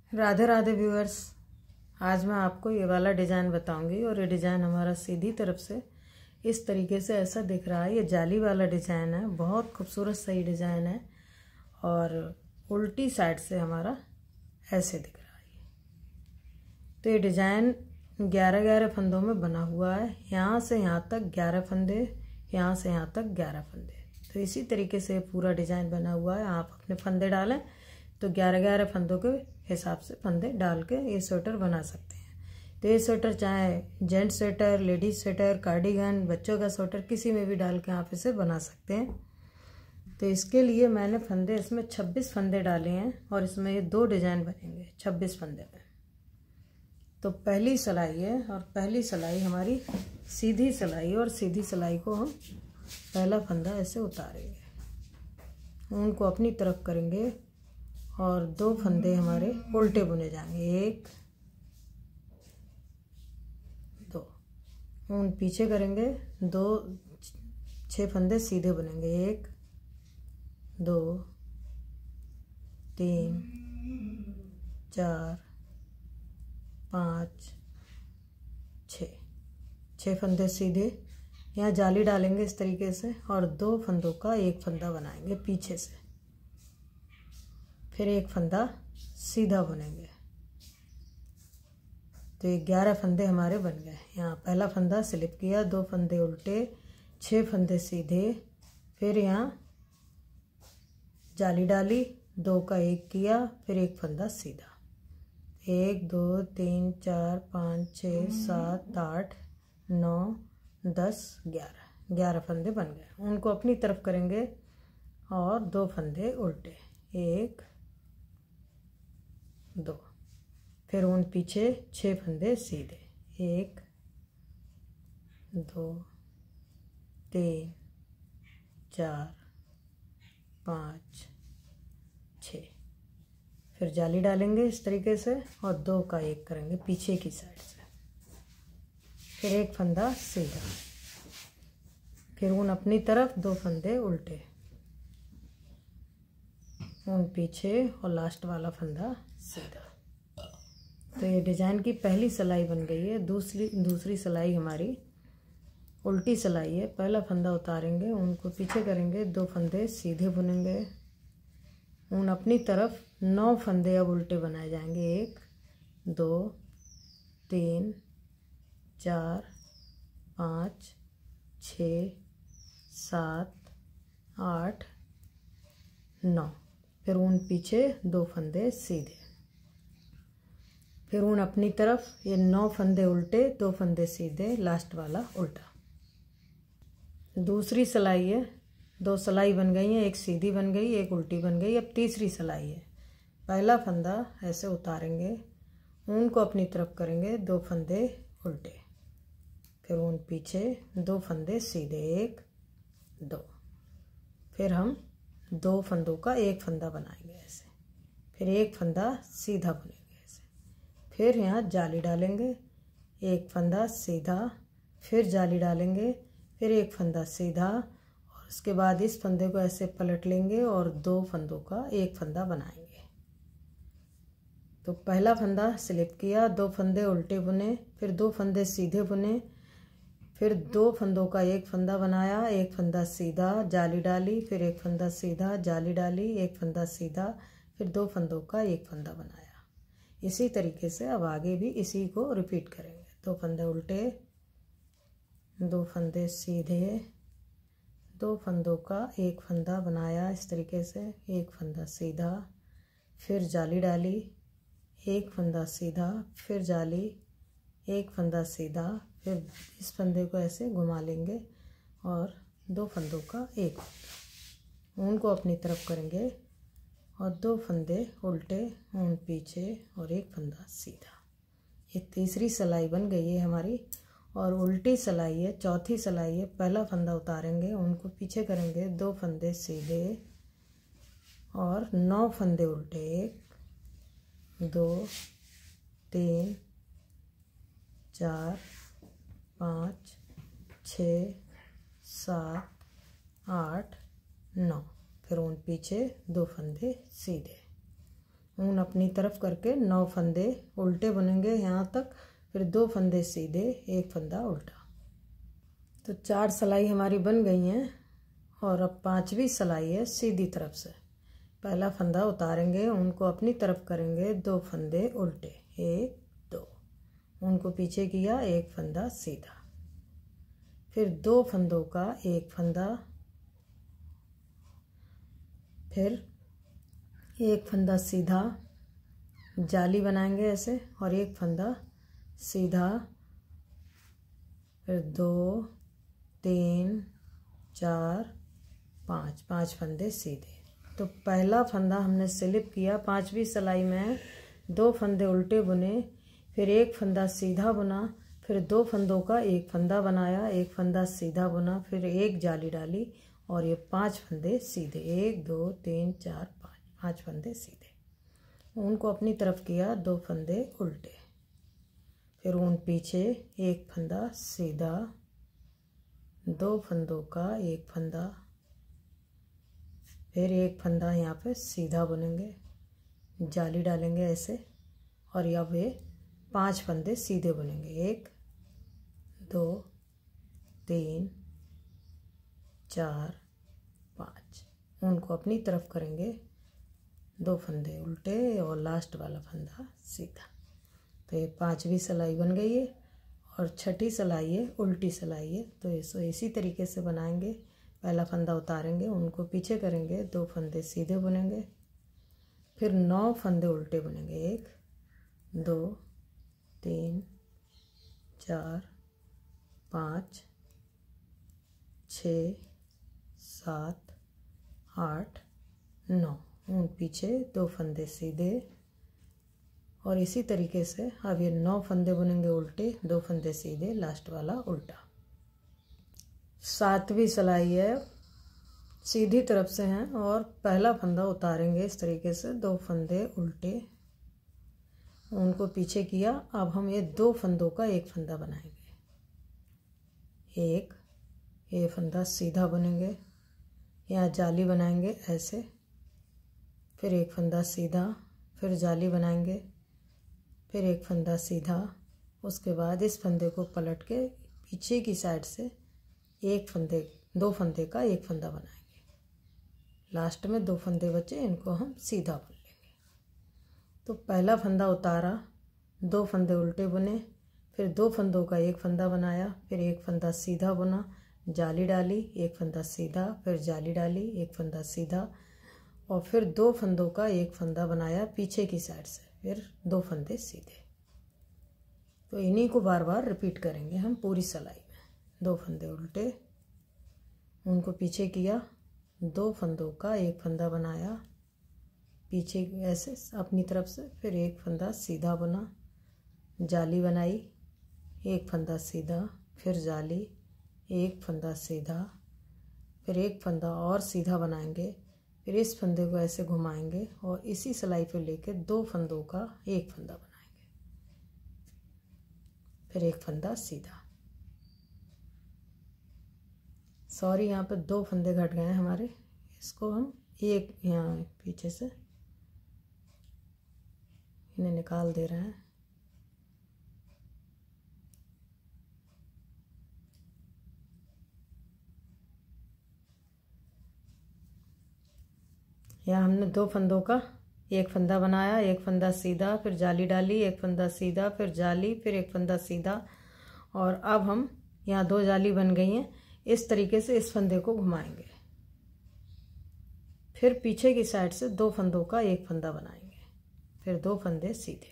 Radhe Radhe viewers. आज मैं आपको ये वाला डिज़ाइन बताऊंगी और ये डिज़ाइन हमारा सीधी तरफ से इस तरीके से ऐसा दिख रहा है। ये जाली वाला डिज़ाइन है, बहुत खूबसूरत सही डिज़ाइन है और उल्टी साइड से हमारा ऐसे दिख रहा है। तो ये डिज़ाइन 11-11 फंदों में बना हुआ है। यहाँ से यहाँ तक 11 फंदे, यहाँ से यहाँ तक 11 फंदे। तो इसी तरीके से पूरा डिज़ाइन बना हुआ है। आप अपने फंदे डालें तो 11-11 फंदों के हिसाब से फंदे डाल के ये स्वेटर बना सकते हैं। तो ये स्वेटर चाहे gents sweater, ladies sweater, cardigan, बच्चों का स्वेटर, किसी में भी डाल के आप इसे बना सकते हैं। तो इसके लिए मैंने फंदे इसमें 26 फंदे डाले हैं और इसमें ये 2 डिज़ाइन बनेंगे 26 फंदे में। तो पहली सिलाई है और पहली सिलाई हमारी सीधी सिलाई, और सीधी सिलाई को हम पहला फंदा ऐसे उतारेंगे, उनको अपनी तरफ करेंगे और 2 फंदे हमारे उल्टे बुने जाएंगे। 1 2 ऊन पीछे करेंगे, 2 6 फंदे सीधे बुनेंगे। 1 2 3 4 5 6 फंदे सीधे। यहाँ जाली डालेंगे इस तरीके से और 2 फंदों का एक फंदा बनाएंगे पीछे से, फिर एक फंदा सीधा बुनेंगे। तो ये 11 फंदे हमारे बन गए। यहाँ पहला फंदा स्लिप किया, 2 फंदे उल्टे, 6 फंदे सीधे, फिर यहाँ जाली डाली, 2 का 1 किया, फिर एक फंदा सीधा। 1 2 3 4 5 6 7 8 9 10 11 फंदे बन गए। उनको अपनी तरफ करेंगे और 2 फंदे उल्टे, 1 2, फिर उन पीछे 6 फंदे सीधे। 1 2 3 4 5 6, फिर जाली डालेंगे इस तरीके से और 2 का 1 करेंगे पीछे की साइड से, फिर एक फंदा सीधा, फिर उन अपनी तरफ 2 फंदे उल्टे, उन पीछे और लास्ट वाला फंदा सीधा। तो ये डिज़ाइन की पहली सिलाई बन गई है। दूसरी सिलाई हमारी उल्टी सिलाई है। पहला फंदा उतारेंगे, उनको पीछे करेंगे, 2 फंदे सीधे बुनेंगे, उन अपनी तरफ 9 फंदे अब उल्टे बनाए जाएंगे। 1 2 3 4 5 6 7 8 9, फिर उन पीछे 2 फंदे सीधे, फिर उन अपनी तरफ ये 9 फंदे उल्टे, 2 फंदे सीधे, लास्ट वाला उल्टा। दूसरी सिलाई है, 2 सिलाई बन गई हैं, एक सीधी बन गई, एक उल्टी बन गई। अब तीसरी सिलाई है। पहला फंदा ऐसे उतारेंगे, ऊन को अपनी तरफ करेंगे, 2 फंदे उल्टे, फिर ऊन पीछे, 2 फंदे सीधे, 1 2, फिर हम 2 फंदों का एक फंदा बनाएंगे ऐसे, फिर एक फंदा सीधा बुनेंगे ऐसे, फिर यहाँ जाली डालेंगे, एक फंदा सीधा, फिर जाली डालेंगे, फिर एक फंदा सीधा, और उसके बाद इस फंदे को ऐसे पलट लेंगे और 2 फंदों का एक फंदा बनाएंगे। तो पहला फंदा स्लिप किया, 2 फंदे उल्टे बुने, फिर 2 फंदे सीधे बुने, फिर 2 फंदों का एक फंदा बनाया, एक फंदा सीधा, जाली डाली, फिर एक फंदा सीधा, जाली डाली, एक फंदा सीधा, फिर 2 फंदों का एक फंदा बनाया। इसी तरीके से अब आगे भी इसी को रिपीट करेंगे। 2 फंदे उल्टे, 2 फंदे सीधे, 2 फंदों का एक फंदा बनाया इस तरीके से, एक फंदा सीधा, फिर जाली डाली, एक फंदा सीधा, फिर जाली, एक फंदा सीधा, फिर इस फंदे को ऐसे घुमा लेंगे और 2 फंदों का एक फंदा, ऊन को अपनी तरफ करेंगे और 2 फंदे उल्टे, ऊन पीछे और एक फंदा सीधा। ये तीसरी सिलाई बन गई है हमारी। और उल्टी सिलाई है, चौथी सिलाई है। पहला फंदा उतारेंगे, उनको पीछे करेंगे, 2 फंदे सीधे और 9 फंदे उल्टे, 1 2 3 4 5 6 7 8 9, फिर उन पीछे 2 फंदे सीधे, ऊन अपनी तरफ करके 9 फंदे उल्टे बुनेंगे यहाँ तक, फिर 2 फंदे सीधे, 1 फंदा उल्टा। तो 4 सिलाई हमारी बन गई हैं और अब 5वीं सिलाई है सीधी तरफ से। पहला फंदा उतारेंगे, उनको अपनी तरफ करेंगे, 2 फंदे उल्टे, 1 2, उनको पीछे किया, 1 फंदा सीधा, फिर 2 फंदों का 1 फंदा, फिर 1 फंदा सीधा, जाली बनाएंगे ऐसे, और 1 फंदा सीधा, फिर 2 3 4 5, 5 फंदे सीधे। तो पहला फंदा हमने स्लिप किया, 5वीं सिलाई में 2 फंदे उल्टे बुने, फिर 1 फंदा सीधा बुना, फिर 2 फंदों का 1 फंदा बनाया, 1 फंदा सीधा बुना, फिर 1 जाली डाली और ये 5 फंदे सीधे, 1 2 3 4 5 फंदे सीधे। उनको अपनी तरफ किया, 2 फंदे उल्टे, फिर ऊन पीछे, 1 फंदा सीधा, 2 फंदों का 1 फंदा, फिर 1 फंदा यहाँ पे सीधा बुनेंगे, जाली डालेंगे ऐसे, और अब ये 5 फंदे सीधे बुनेंगे, 1 2 3 4 5। उनको अपनी तरफ करेंगे, 2 फंदे उल्टे और लास्ट वाला फंदा सीधा। तो ये 5वीं सिलाई बन गई है और 6ठी सिलाई है, उल्टी सिलाई है। तो इसी तरीके से बनाएंगे। पहला फंदा उतारेंगे, उनको पीछे करेंगे, 2 फंदे सीधे बुनेंगे, फिर 9 फंदे उल्टे बुनेंगे, 1 2 3 4 5 6 7 8 9। ऊन पीछे, 2 फंदे सीधे, और इसी तरीके से अब ये 9 फंदे बुनेंगे उल्टे, 2 फंदे सीधे, लास्ट वाला उल्टा। 7वीं सिलाई है, सीधी तरफ से हैं और पहला फंदा उतारेंगे इस तरीके से, 2 फंदे उल्टे, उनको पीछे किया। अब हम ये 2 फंदों का 1 फंदा बनाएंगे, ये फंदा सीधा बुनेंगे, यहाँ जाली बनाएंगे ऐसे, फिर 1 फंदा सीधा, फिर जाली बनाएंगे, फिर 1 फंदा सीधा। उसके बाद इस फंदे को पलट के पीछे की साइड से 2 फंदे का 1 फंदा बनाएंगे। लास्ट में 2 फंदे बचे, इनको हम सीधा बुन लेंगे। तो पहला फंदा उतारा, 2 फंदे उल्टे बुने, फिर 2 फंदों का 1 फंदा बनाया, फिर 1 फंदा सीधा बुना, जाली डाली, 1 फंदा सीधा, फिर जाली डाली, 1 फंदा सीधा, और फिर 2 फंदों का 1 फंदा बनाया पीछे की साइड से, फिर 2 फंदे सीधे। तो इन्हीं को बार बार रिपीट करेंगे हम पूरी सिलाई में। 2 फंदे उल्टे, उनको पीछे किया, 2 फंदों का 1 फंदा बनाया पीछे ऐसे अपनी तरफ से, फिर 1 फंदा सीधा बुना, जाली बनाई, 1 फंदा सीधा, फिर जाली, 1 फंदा सीधा, फिर 1 फंदा और सीधा बनाएंगे, फिर इस फंदे को ऐसे घुमाएंगे और इसी सिलाई पे लेके 2 फंदों का 1 फंदा बनाएंगे, फिर 1 फंदा सीधा। सॉरी, यहाँ पे 2 फंदे घट गए हैं हमारे, इसको हम एक यहाँ पीछे से इन्हें निकाल दे रहे हैं। यहाँ हमने 2 फंदों का 1 फंदा बनाया, 1 फंदा सीधा, फिर जाली डाली, 1 फंदा सीधा, फिर जाली, फिर 1 फंदा सीधा, और अब हम यहाँ 2 जाली बन गई हैं। इस तरीके से इस फंदे को घुमाएंगे, फिर पीछे की साइड से 2 फंदों का 1 फंदा बनाएंगे, फिर 2 फंदे सीधे।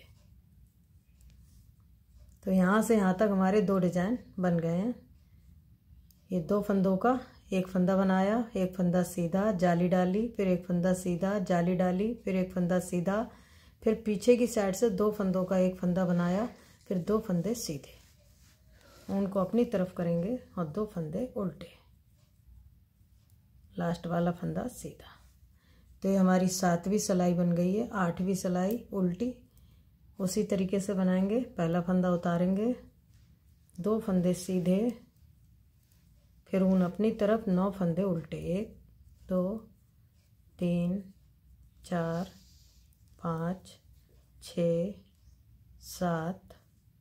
तो यहाँ से यहाँ तक हमारे 2 डिजाइन बन गए हैं। ये 2 फंदों का 1 फंदा बनाया, 1 फंदा सीधा, जाली डाली, फिर 1 फंदा सीधा, जाली डाली, फिर 1 फंदा सीधा, फिर पीछे की साइड से 2 फंदों का 1 फंदा बनाया, फिर 2 फंदे सीधे, उनको अपनी तरफ करेंगे और 2 फंदे उल्टे, लास्ट वाला फंदा सीधा। तो ये हमारी 7वीं सिलाई बन गई है। 8वीं सिलाई उल्टी उसी तरीके से बनाएंगे। पहला फंदा उतारेंगे, 2 फंदे सीधे, फिर ऊन अपनी तरफ, 9 फंदे उल्टे, 1 2 3 4 5 6 7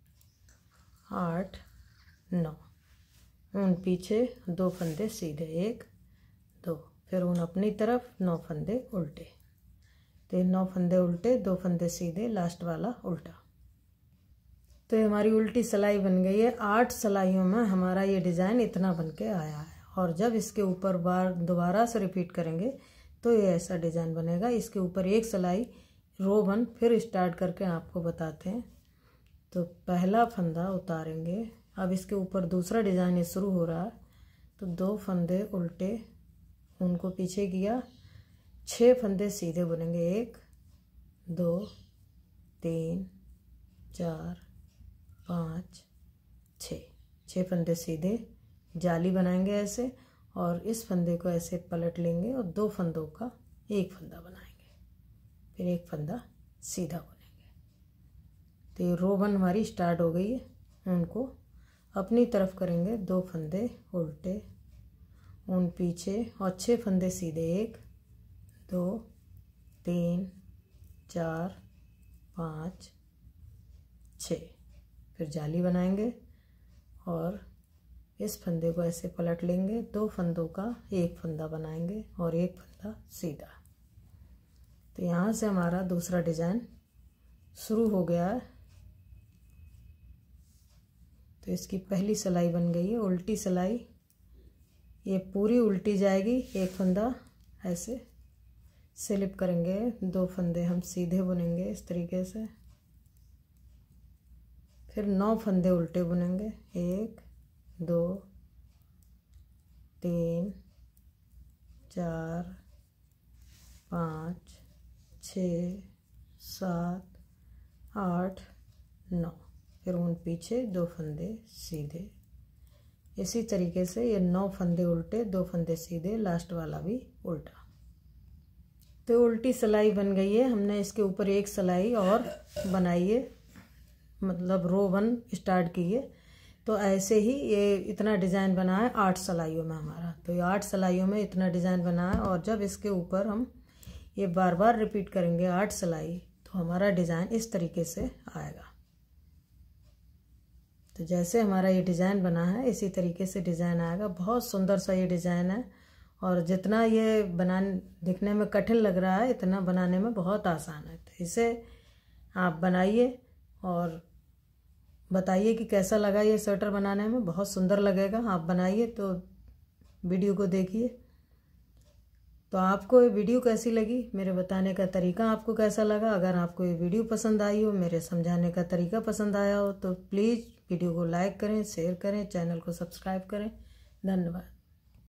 8 9। ऊन पीछे 2 फंदे सीधे, 1 2, फिर ऊन अपनी तरफ 9 फंदे उल्टे। तो 9 फंदे उल्टे, 2 फंदे सीधे, लास्ट वाला उल्टा। तो ये हमारी उल्टी सिलाई बन गई है। 8 सिलाइयों में हमारा ये डिज़ाइन इतना बन के आया है। और जब इसके ऊपर बार दोबारा से रिपीट करेंगे तो ये ऐसा डिज़ाइन बनेगा। इसके ऊपर एक सिलाई रो 1 फिर स्टार्ट करके आपको बताते हैं। तो पहला फंदा उतारेंगे। अब इसके ऊपर दूसरा डिज़ाइन ये शुरू हो रहा है। तो 2 फंदे उल्टे, उनको पीछे किया, 6 फंदे सीधे बुनेंगे। 1 2 3 4 5 6 फंदे सीधे, जाली बनाएंगे ऐसे, और इस फंदे को ऐसे पलट लेंगे और 2 फंदों का एक फंदा बनाएंगे, फिर एक फंदा सीधा बुनेंगे। तो ये रो 1 हमारी स्टार्ट हो गई है। उनको अपनी तरफ करेंगे, 2 फंदे उल्टे, उन पीछे, और 6 फंदे सीधे, 1 2 3 4 5 6, फिर जाली बनाएंगे और इस फंदे को ऐसे पलट लेंगे, 2 फंदों का एक फंदा बनाएंगे और एक फंदा सीधा। तो यहाँ से हमारा दूसरा डिज़ाइन शुरू हो गया है। तो इसकी पहली सिलाई बन गई है उल्टी सिलाई। ये पूरी उल्टी जाएगी, एक फंदा ऐसे स्लिप करेंगे, 2 फंदे हम सीधे बुनेंगे इस तरीके से, फिर 9 फंदे उल्टे बुनेंगे, 1 2 3 4 5 6 7 8 9, फिर उन पीछे 2 फंदे सीधे। इसी तरीके से ये 9 फंदे उल्टे, 2 फंदे सीधे, लास्ट वाला भी उल्टा। तो उल्टी सिलाई बन गई है। हमने इसके ऊपर एक सिलाई और बनाई है, मतलब रो 1 स्टार्ट की है। तो ऐसे ही ये इतना डिज़ाइन बना है 8 सिलाइयों में हमारा। तो ये 8 सिलाइयों में इतना डिज़ाइन बना है। और जब इसके ऊपर हम ये बार बार रिपीट करेंगे 8 सिलाई, तो हमारा डिज़ाइन इस तरीके से आएगा। तो जैसे हमारा ये डिज़ाइन बना है इसी तरीके से डिज़ाइन आएगा। बहुत सुंदर सा ये डिज़ाइन है, और जितना ये बनाने दिखने में कठिन लग रहा है, इतना बनाने में बहुत आसान है। तो इसे आप बनाइए और बताइए कि कैसा लगा ये स्वेटर बनाने में। बहुत सुंदर लगेगा, आप बनाइए। तो वीडियो को देखिए। तो आपको ये वीडियो कैसी लगी, मेरे बताने का तरीका आपको कैसा लगा? अगर आपको ये वीडियो पसंद आई हो, मेरे समझाने का तरीका पसंद आया हो, तो प्लीज़ वीडियो को लाइक करें, शेयर करें, चैनल को सब्सक्राइब करें। धन्यवाद।